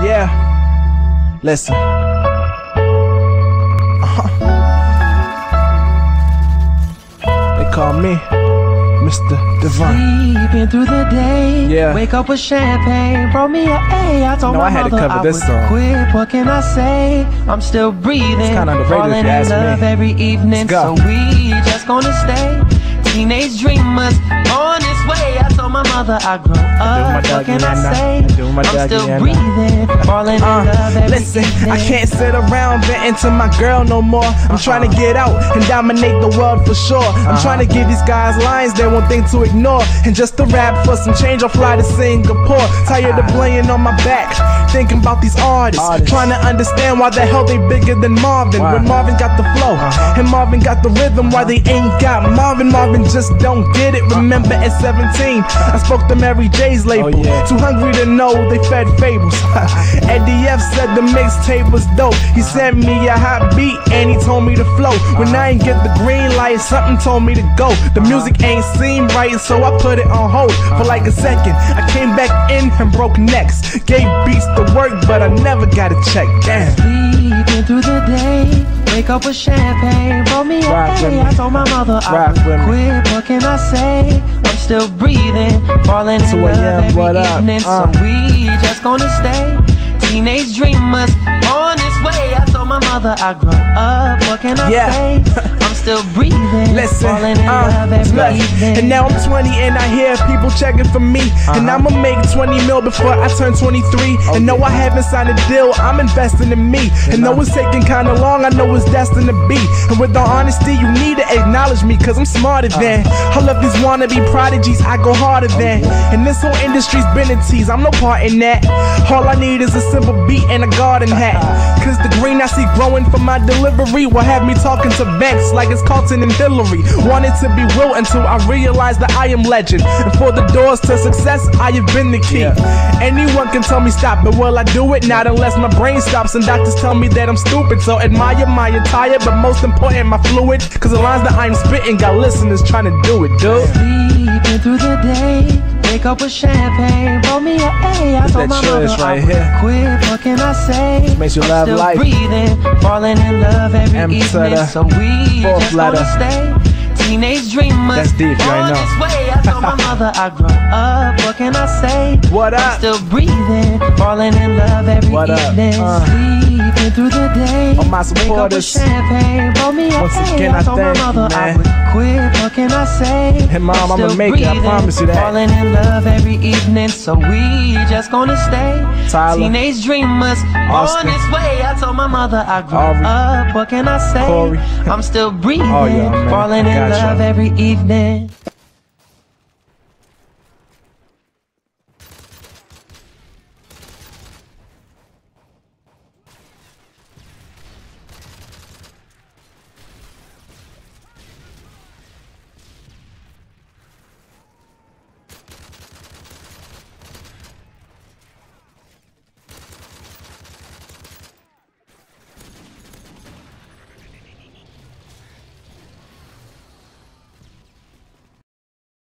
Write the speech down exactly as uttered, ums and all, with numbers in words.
Yeah, listen. Uh-huh. They call me Mister Divine. Sleeping through the day, yeah. Wake up with champagne, brought me a A. I told no, my I had mother to cover I this would song. quit. What can I say? I'm still breathing, it's kind of underrated falling if you ask in love me. every evening. So we just gonna stay teenage dreamers on this way. I told my mother I grow up. What can I say? I I'm still breathing, falling in uh, love every listen, evening. I can't sit around venting to my girl no more. I'm uh-huh. trying to get out and dominate the world for sure. I'm uh-huh. trying to give these guys lines they won't think to ignore. And just to rap for some change, I'll fly to Singapore. Tired of playing on my back, thinking about these artists, artists. Trying to understand why the hell they bigger than Marvin. Wow. When Marvin got the flow, uh-huh. and Marvin got the rhythm, why they ain't got Marvin. Marvin just don't get it. Remember at seventeen, I spoke to Mary J's label. Oh, yeah. Too hungry to know, they fed fables. Eddie F said the mixtape was dope. He sent me a hot beat and he told me to flow. When I ain't get the green light, something told me to go. The music ain't seem right, so I put it on hold for like a second. I came back in and broke necks, gave beats to work, but I never got a check. Damn. Sleeping through the day, wake up with champagne, brought me a A. I told my mother I would quit. What can I say? I'm still breathing, falling in love every evening. So we just gonna stay teenage dreamers on this way. I told my mother I grow up. What can I yeah. say? I'm still breathing, listen, falling in uh, love every evening. And now I'm twenty and I hear people checking for me. Uh-huh. And I'ma make twenty mil before I turn twenty-three. Oh, and no, yeah. I haven't signed a deal, I'm investing in me. Yeah, and though it's taking kinda long, I know it's destined to be. And with all honesty, you need to acknowledge me, cause I'm smarter than uh-huh. I love these wannabe prodigies, I go harder than. Oh, and this whole industry's been a tease, I'm no part in that. All I need is a simple beat and a garden hat. Cause the green I see growing from my delivery will have me talking to banks like it's Carlton and Hillary. Wanted to be real until I realized that I am legend. And for the doors to success, I have been the key. Yeah. Anyone can tell me stop, but will I do it? Not unless my brain stops and doctors tell me that I'm stupid. So admire my attire, but most important my fluid. Cause the lines that I'm spitting got listeners trying to do it, dude. Sleeping through the day, wake up with champagne, brought me a A. I told my mother right I would quit. What can I say? Makes you I'm love still life. breathing, falling in love every M evening. So we just letter. gonna stay teenage dreamers. That's deep, you ain't know. This way. I told my mother I grow up. What can I say? What up? I'm still breathing, falling in love every what evening. Uh. Sleeping through the day, all my supporters. Champagne, brought me a Once A. again, I, I told thank my mother you, man. I would quit. What can I say? Hey mom, I'm I'ma make breathing, it. I promise you that. Falling in love every evening, so we just gonna stay Tyler, teenage dreamers Austin, on this way. I told my mother I grew Aubrey, up. What can I say? Corey. I'm still breathing, oh, yeah, falling in love gotcha. every evening.